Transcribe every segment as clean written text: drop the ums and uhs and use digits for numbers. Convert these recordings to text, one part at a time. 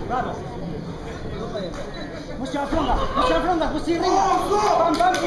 Bravo. Mussi affronta, mussi in ringa. Bam, bam,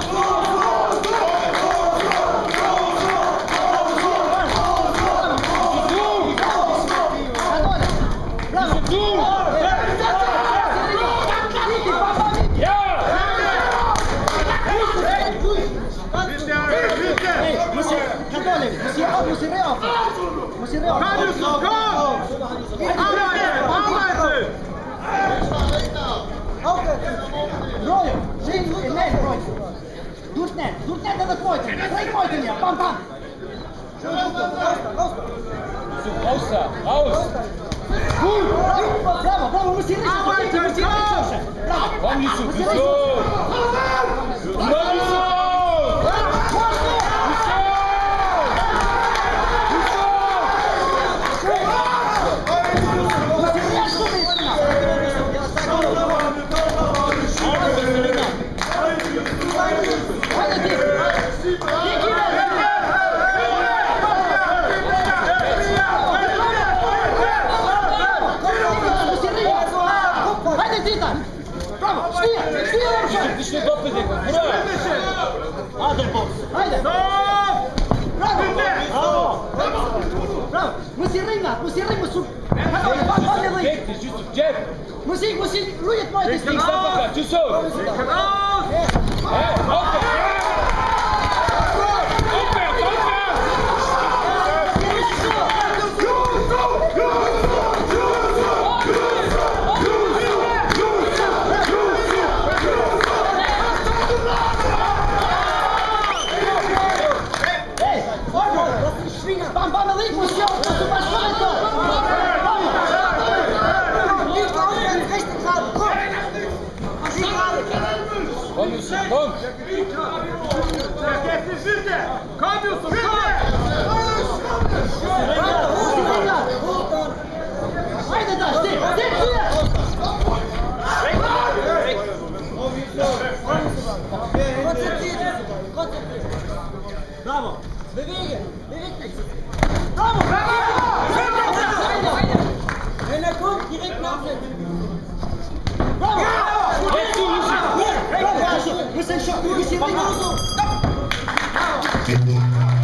Doet net dat het nooit is. Geen nooit in je. Bam, bam. Raus! Goed! Bravo, bravo, we moeten hier niet zo. Kom niet zo, goed zo! Muziek, roei het mooi. Ik sta tu zo. Bam, bam, links, Monsieur, dat is maar schijnt. Kom Yusuf, kom! Kom Yusuf, kom! Haydi Daş, dik hier! Bravo! Bewegen! Bravo! En hij komt direct naar hem. Bravo! We zijn zo.